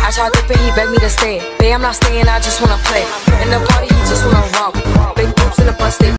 I tried to pay, he begged me to stay. Babe, I'm not staying, I just wanna play. In the party, he just wanna